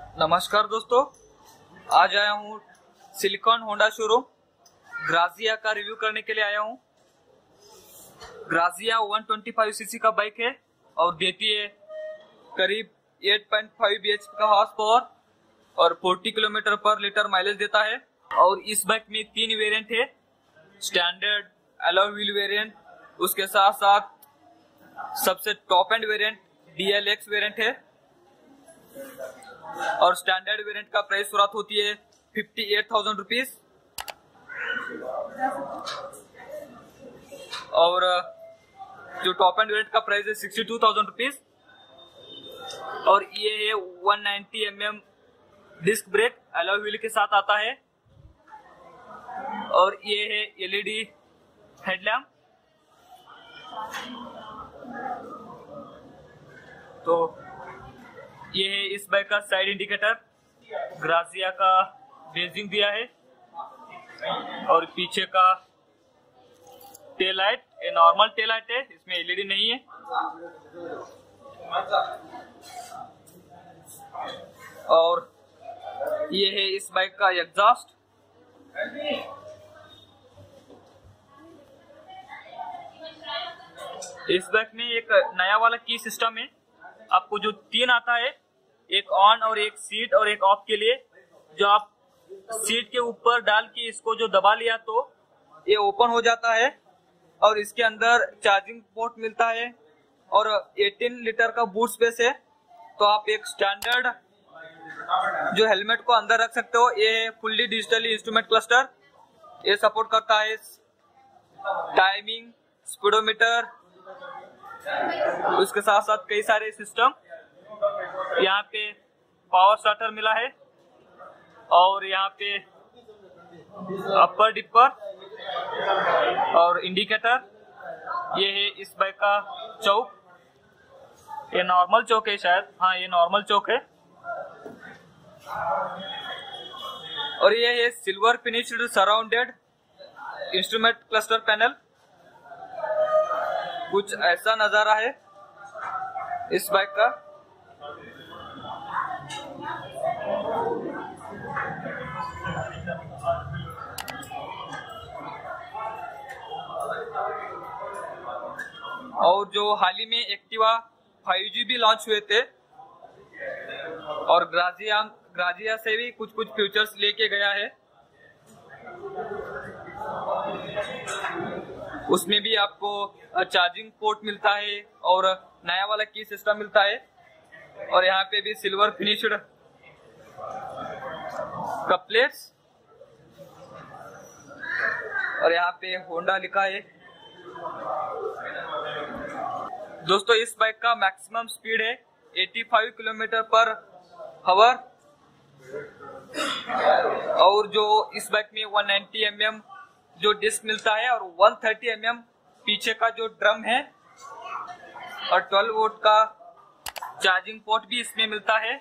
नमस्कार दोस्तों, आज आया हूँ सिलिकॉन होंडा शोरूम ग्राजिया का रिव्यू करने के लिए आया हूँ। ग्राजिया 125 सीसी का बाइक है और देती है करीब 8.5 bhp का हॉर्स पावर और 40 किलोमीटर पर लीटर माइलेज देता है। और इस बाइक में 3 वेरिएंट है, स्टैंडर्ड, अलॉय व्हील वेरिएंट, उसके साथ साथ सबसे top end variant DLX variant है। और स्टैंडर्ड वेरिएंट का प्राइस शुरुआत होती है 58,000 रुपीज और जो टॉप एंड वेरिएंट का प्राइस है 62,000 रुपीज। और ये है 190 mm disc brake alloy wheel के साथ आता है। और ये है LED हेडलैम्प। तो ये है इस बाइक का साइड इंडिकेटर, ग्राजिया का बेजिंग दिया है। और पीछे का टेल लाइट, ये नॉर्मल टेल लाइट है, इसमें LED नहीं है। और ये है इस बाइक का एग्जॉस्ट। इस बाइक में एक नया वाला की सिस्टम है। आपको जो 3 आता है, एक ऑन और एक सीट और एक ऑफ के लिए, जो आप सीट के ऊपर डाल के इसको जो दबा लिया तो ये ओपन हो जाता है। और इसके अंदर चार्जिंग पोर्ट मिलता है और 18 लीटर का बूट स्पेस है। तो आप एक स्टैंडर्ड जो हेलमेट को अंदर रख सकते हो। ये है फुल्ली डिजिटली इंस्ट्रूमेंट क्लस्टर, ये सपोर्ट करता है टाइमिंग, स्पीडोमीटर, उसके साथ साथ कई सारे सिस्टम। यहाँ पे पावर स्टार्टर मिला है और यहाँ पे अपर डिपर और इंडिकेटर। ये है इस बाइक का चौक, ये नॉर्मल चौक है शायद, हाँ ये नॉर्मल चौक है। और ये है silver finished surrounded instrument cluster panel. कुछ ऐसा नजारा है इस बाइक का। और जो हाल ही में एक्टिवा 5G भी लॉन्च हुए थे और ग्राजिया से भी कुछ फीचर्स लेके गया है। उसमें भी आपको चार्जिंग पोर्ट मिलता है और नया वाला की सिस्टम मिलता है। और यहाँ पे भी सिल्वर फिनिश्ड कप प्लेट्स और यहाँ पे होंडा लिखा है। दोस्तों, इस बाइक का मैक्सिमम स्पीड है 85 किलोमीटर पर आवर। और जो इस बाइक में 190 mm जो डिस्क मिलता है और 130 mm पीछे का जो ड्रम है और 12 वोल्ट का चार्जिंग पोर्ट भी इसमें मिलता है।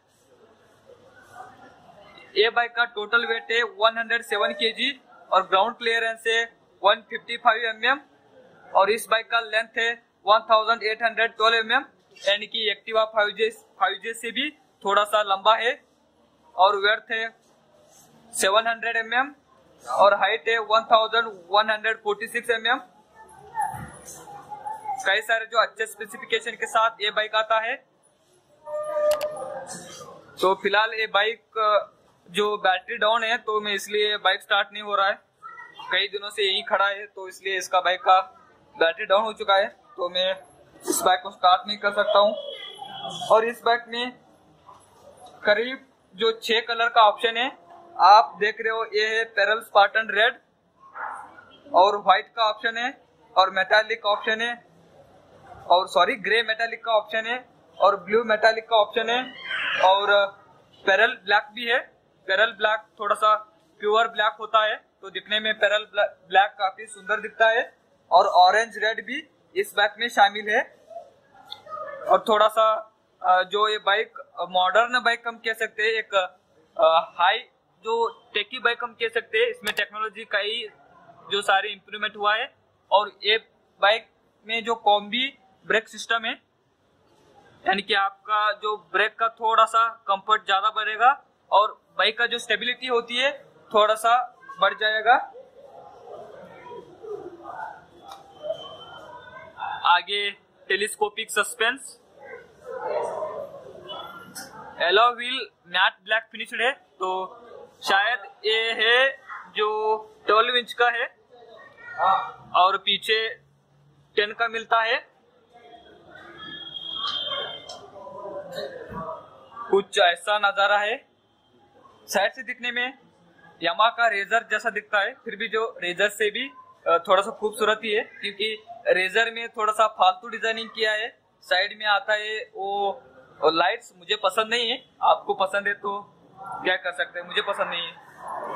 ये बाइक का टोटल वेट है 107 kg और ग्राउंड क्लियरेंस है 155 mm। और इस बाइक का लेंथ है 1812 mm, यानी कि एक्टिवा 5J से भी थोड़ा सा लंबा है। और वर्थ है 700 mm और हाइट है 1146 mm। कई सारे जो अच्छे स्पेसिफिकेशन के साथ ये बाइक आता है। तो फिलहाल ये बाइक जो बैटरी डाउन है, तो मैं इसलिए बाइक स्टार्ट नहीं हो रहा है, कई दिनों से यही खड़ा है, तो इसलिए इसका बाइक का बैटरी डाउन हो चुका है, तो मैं इस बाइक को स्टार्ट नहीं कर सकता हूँ। और इस बाइक में करीब जो 6 कलर का ऑप्शन है, आप देख रहे हो, ये है पेरल स्पार्टन रेड और व्हाइट का ऑप्शन है और मेटालिक ऑप्शन है, और सॉरी ग्रे मेटालिक का ऑप्शन है और ब्लू मेटालिक का ऑप्शन है। और पेरल ब्लैक भी है। पेरल ब्लैक थोड़ा सा प्योर ब्लैक होता है, तो दिखने में पेरल ब्लैक काफी सुंदर दिखता है। और ऑरेंज रेड भी इस बाइक में शामिल है। और थोड़ा सा जो ये बाइक मॉडर्न बाइक हम कह सकते हैं, एक हाई जो टेकी बाइक हम कह सकते हैं। इसमें टेक्नोलॉजी का ही जो सारे इम्प्रूवमेंट हुआ है। और ये बाइक में जो कॉम्बी ब्रेक सिस्टम है, यानी कि आपका जो ब्रेक का थोड़ा सा कंफर्ट ज्यादा बढ़ेगा और बाइक का जो स्टेबिलिटी होती है थोड़ा सा बढ़ जाएगा। आगे telescopic suspense, alloy wheel matte black finished है, तो शायद ये है जो 12 इंच का है और पीछे 10 का मिलता है। कुछ ऐसा नजारा है, साइड से दिखने में यामाहा का रेजर जैसा दिखता है, फिर भी जो रेजर से भी थोड़ा सा खूबसूरत ही है, क्योंकि रेजर में थोड़ा सा फालतू डिजाइनिंग किया है। साइड में आता है वो लाइट्स, मुझे पसंद नहीं है, आपको पसंद है तो क्या कर सकते हैं, मुझे पसंद नहीं है।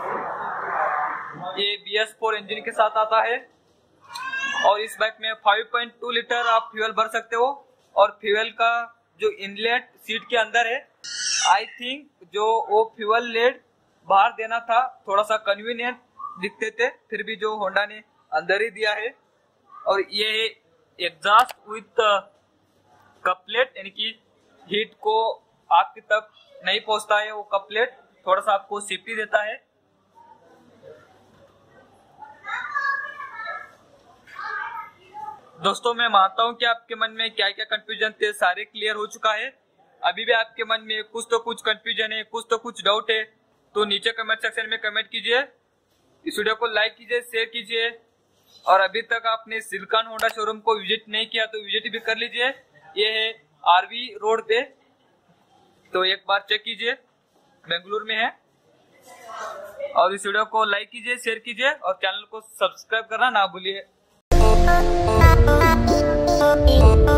ये BS4 इंजन के साथ आता है और इस बाइक में 5.2 लीटर आप फ्यूल भर सकते हो और फ्यूल का जो इनलेट सीट के अंदर है, आई थिंक जो वो फ्यूल लेड बाहर देना था, थोड़ा सा कन्वीनियंट दिखते थे, फिर भी जो होंडा ने अंदर ही दिया है। और ये एग्जॉस्ट विथ कपलेट, यानी कि हीट को आग तक नहीं पहुंचता है वो कपलेट, थोड़ा सा आपको सेफ्टी देता है। दोस्तों मैं मानता हूं कि आपके मन में क्या क्या कंफ्यूजन थे सारे क्लियर हो चुका है। अभी भी आपके मन में कुछ तो कुछ कंफ्यूजन है, कुछ तो कुछ डाउट है, तो नीचे कमेंट सेक्शन में कमेंट कीजिए, इस वीडियो को लाइक कीजिए, शेयर कीजिए, और अभी तक आपने सिलिकॉन होंडा शोरूम को विजिट नहीं किया तो विजिट भी कर लीजिए। ये है RV रोड पे, तो एक बार चेक कीजिए, बेंगलुरु में है। और इस वीडियो को लाइक कीजिए, शेयर कीजिए और चैनल को सब्सक्राइब करना ना भूलिए।